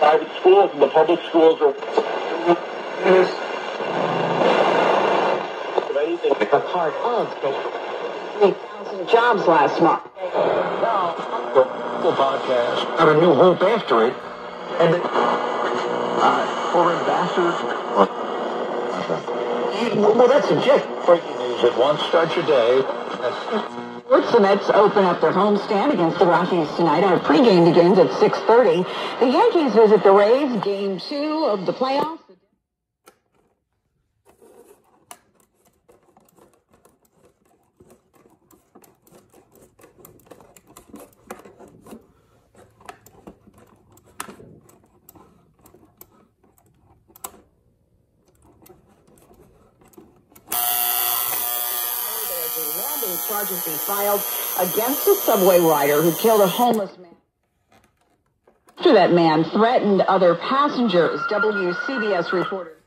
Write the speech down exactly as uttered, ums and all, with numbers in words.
private schools and the public schools are anything a part of three thousand jobs last month. The podcast got a new hope after it, and it, uh, for ambassadors. Well, that's a jet. Breaking news at once. Start your day. The Mets open up their homestand against the Rockies tonight. Our pregame begins at six thirty. The Yankees visit the Rays, game two of the playoffs. Charges being filed against a subway rider who killed a homeless man. After that man threatened other passengers, W C B S reporter